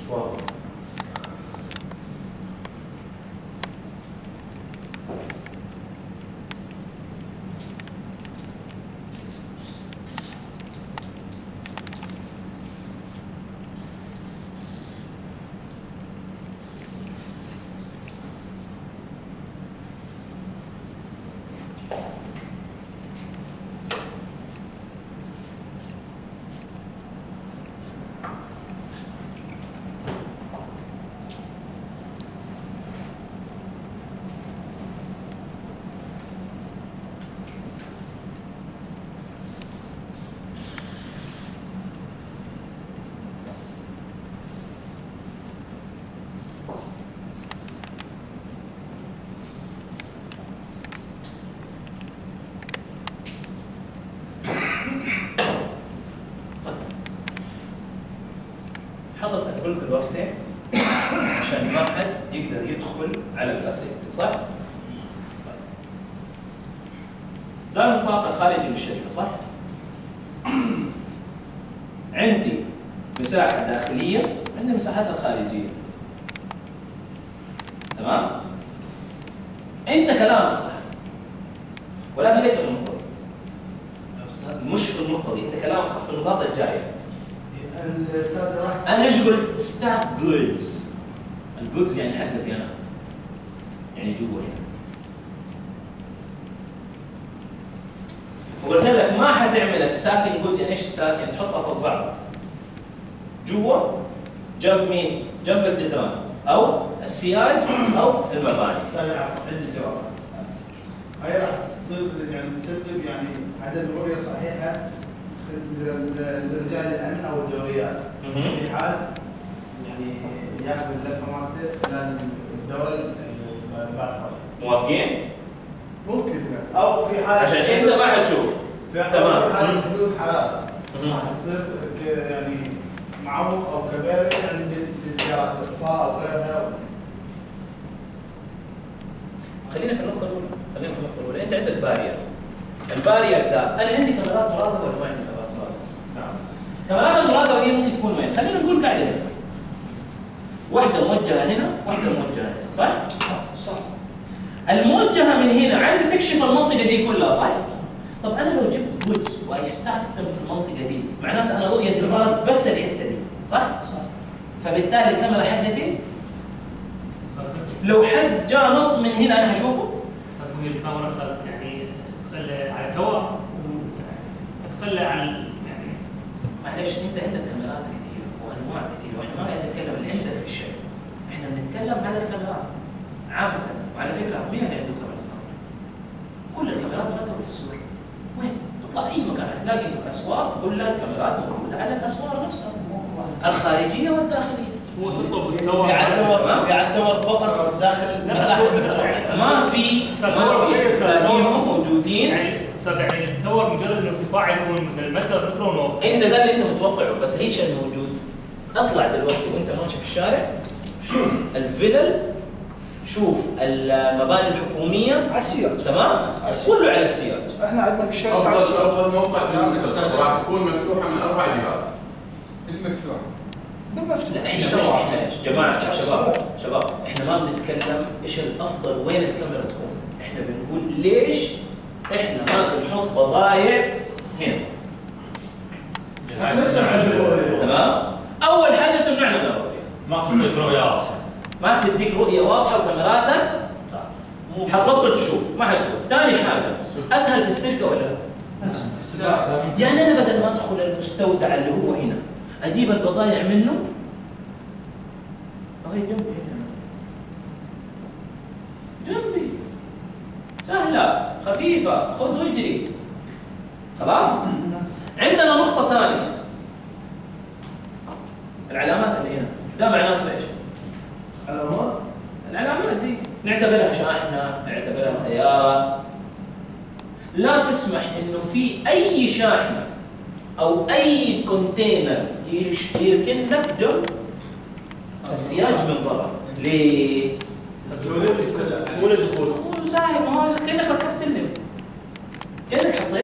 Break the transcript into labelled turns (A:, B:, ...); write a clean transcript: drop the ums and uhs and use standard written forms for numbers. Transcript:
A: مشوار. حضرتك قلت الوقتين عشان ما حد يقدر يدخل على الفاسيلتي، صح؟ ده النطاق الخارجي للشركه، صح؟ عندي مساحه داخليه، عندي مساحات خارجيه. تمام؟ انت كلامك صح، ولكن ليس في النقطه دي. مش في النقطه دي، انت كلامك صح في النقاط الجايه. انا ليش قلت ستاك جودز؟ الجودز يعني حقتي انا، يعني جوا هنا. وقلت لك ما حتعمل ستاكينج جودز. يعني ايش ستاك؟ يعني تحطها فوق بعض جوا جنب مين؟ جنب الجدران او السياج او المباني.
B: عندي جواب. هاي راح تصير يعني تسبب يعني عدم رؤيه صحيحه لرجال الامن او الدوريات. في حال يعني ياخذ اللفه مالته خلال الدوره الباقيه.
C: موافقين؟
B: ممكن او في حال
C: عشان انت ما حتشوف.
B: تمام. في حال حدوث حالات راح تصير يعني معوق او كباري يعني لزياره الاطفاء او غيرها.
C: خلينا في النقطه الاولى. انت عندك بارير. البارير ده انا عندي كاميرات مراقبه ولا ما عندي كاميرات مراقبه؟ نعم. كاميرات المراقبه دي ممكن تكون وين؟ خلينا نقول قاعده هنا. واحده موجهه هنا، واحده موجهه هنا، صح؟ صح. الموجهه من هنا عايزه تكشف المنطقه دي كلها، صح؟ طب انا لو جبت جودز واستخدم في المنطقه دي، معناته انا رؤيتي صارت بس الحته دي، صح؟ صح. فبالتالي الكاميرا حقتي لو حد جاء نط من هنا انا هشوفه؟
D: الكاميرا صارت يعني تخلى على توا تخلى عن يعني
C: معلش انت عندك كاميرات كثير وانواع كثيره، واحنا ما قاعد نتكلم اللي عندك في الشركه، احنا بنتكلم على الكاميرات عامه. وعلى فكره مين اللي عنده كاميرا؟ كل الكاميرات مركبه في السور. وين؟ تطلع اي مكان هتلاقي الاسوار كلها الكاميرات موجوده على الاسوار نفسها الخارجيه والداخليه.
D: هو تطلب
B: يعتبر فقط داخل مساحه
C: ما في تلاقيهم موجودين.
D: يعني التور مجرد انه ارتفاع يكون مثل متر ونص.
C: انت ده اللي انت متوقعه، بس ايش الموجود؟ اطلع دلوقتي وانت ماشي في الشارع، شوف الفلل، شوف المباني الحكوميه
E: على السياج.
C: تمام؟ كله على السياج.
E: احنا عندنا في الشركه على السياج.
F: افضل موقع للمسافر راح تكون مفتوحه من 4 جهات. المفتوح
E: بالمفتوح.
C: لا احنا جماعه شباب احنا ما بنتكلم ايش الافضل وين الكاميرا تكون، احنا بنقول ليش احنا ما بنحط بضايع هنا. تمام؟ اول حاجه تمنعنا من الرؤيه.
D: ما تعطيك رؤيه واضحه.
C: ما تديك رؤيه واضحه وكاميراتك حتبطل تشوف، ما حتشوف. ثاني حاجه اسهل في السرقه ولا لا؟ يعني انا بدل ما ادخل المستودع اللي هو هنا اجيب البضايع منه وهي جنبي هنا. جنبي سهله خفيفه، خذ واجري. خلاص؟ عندنا نقطه ثانيه، العلامات اللي هنا ده معناته ايش؟ العلامات دي نعتبرها شاحنه، نعتبرها سياره. لا تسمح انه في اي شاحنه او اي كونتينر يركن لك جنب السياج من برا. ليه؟
D: مو للدخول.
C: سهل، ما هو كانك ركبت سلم، كانك حطيت